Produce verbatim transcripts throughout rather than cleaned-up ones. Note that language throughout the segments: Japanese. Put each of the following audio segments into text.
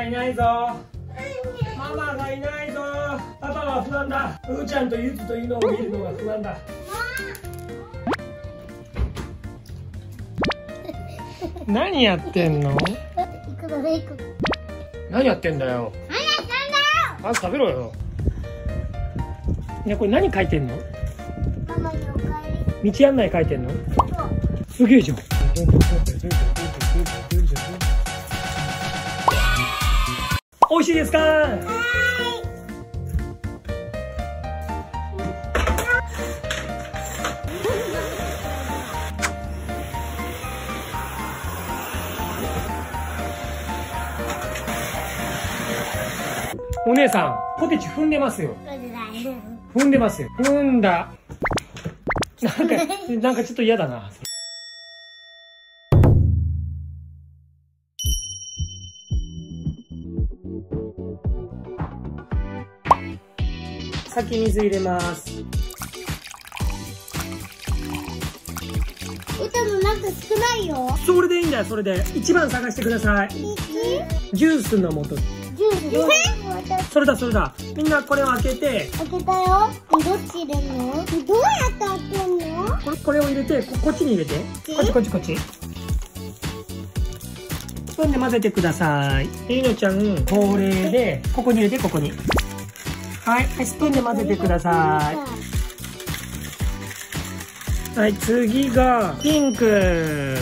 いないぞ。ママがいないぞ。パパは不安だ。うーちゃんとゆずというのを見るのが不安だ。何やってんの？何やってんだよ。 何やってんだよ。 あ、食べろよ。ね、これ何書いてんの？ ママにおかえり。 道案内書いてんの？すげえじゃん。美味しいですか？お姉さん、ポテチ踏んでますよ。踏んでますよ。踏んだ。なんか、なんかちょっと嫌だな。先水入れます。 歌のなんか少ないよ。 それでいいんだよ、それで。一番探してください。ジュースの素。 ジュースどう？ それだ、それだ。みんなこれを開けて。 開けたよ。どっち入れんの？どうやって開けんの？ これ、これを入れて、こ、こっちに入れて。こっちこっちこっち。スプーンで混ぜてください。ゆいのちゃん、恒例で、ここに入れて、ここに。はい、スプーンで混ぜてください。はい、次が、ピンク。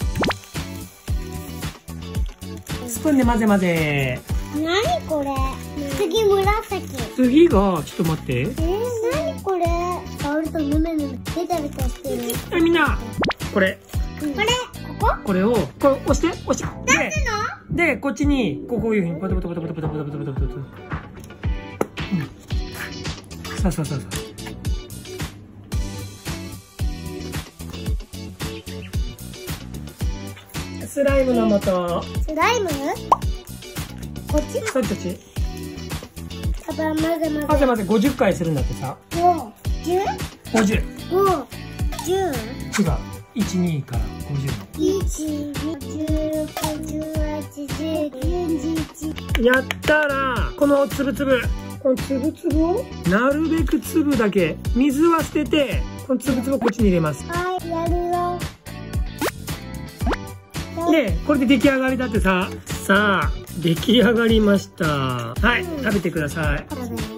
スプーンで混ぜ混ぜ。 なにこれ？次紫。 次が、ちょっと待って。 えー、なにこれ？触るとぬめぬめ、ベタベタしてる。 はい、みんな、これ。 これ、ここ？ これを、これ押して、押して。 出すの？ で、こっちに、こうこういうふうに、ポタポタポタポタポタポタポタポタポタポタ。うん。そうそうそうそう。スライムの素。 スライム？こっち？ そっちそっち。 パパ、混ぜ混ぜ。 混ぜ混ぜ、ごじゅっかいするんだってさ。 ご、じゅう？ ごじゅう。 ご、じゅう？ 違う。いち、にからごじゅう。 いち、に、じゅうろく、じゅうはち、じゅうきゅう、じゅういち。 やったら、このつぶつぶ。このつぶつぶを、なるべく粒だけ、水は捨てて、このつぶつぶをこっちに入れます。 はい、やるよ。 で、これで出来上がりだってさ。さあ、出来上がりました。はい、うん、食べてください。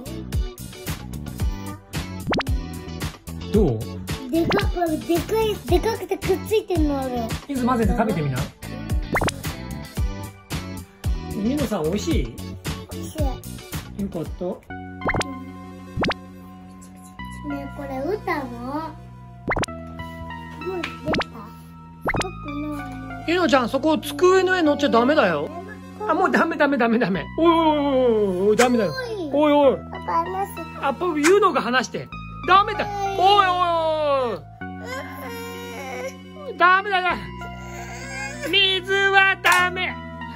どう？ でかく、でかい、でかくてくっついてるのある。 水混ぜて食べてみな。みのさん、美味しい？ 美味しい。 よかった。 ねえ、これ歌の。もう出た。 ゆのちゃん、そこ机の上乗っちゃダメだよ。あ、もうダメダメダメダメ。おいおいおいおい、ダメだよ。おいおい。 パパ話す。 あ、パパ言うのが話して。ダメだ。おいおいおい。ダメだな。水はダメ。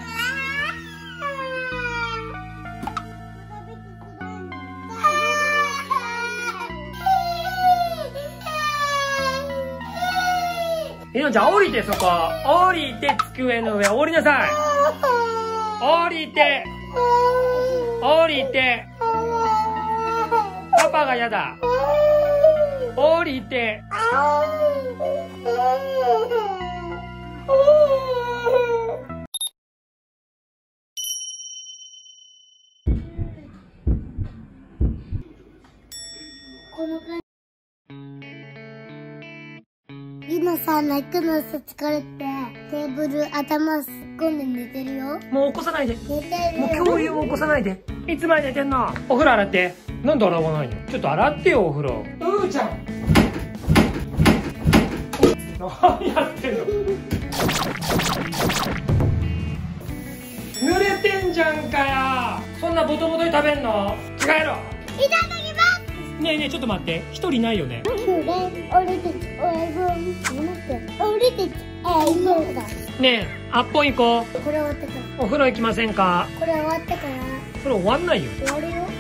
ゆのちゃん、降りてそこ。降りて机の上、降りなさい。降りて。降りて。パパがやだ。降りて。 この感じ。ゆのさん、泣くのさ、疲れて、テーブル頭突っ込んで寝てるよ。 もう起こさないで。 寝てる。 もう共有を起こさないで。いつまで寝てんの？お風呂洗って。なんで洗わないの？ちょっと洗ってよ、お風呂。うーちゃん。何やってんの？濡れてんじゃんかよ。そんなボトボトに食べんの？着替えろ。 いただきます。 ねえねえ、ちょっと待って。一人いないよね。 俺たち、俺分、俺たち、えー、だ。 ねえ、あっぽん行こう。 これ終わってから。 お風呂行きませんか？ これ終わってから。 それ終わんないよ。 終わるよ。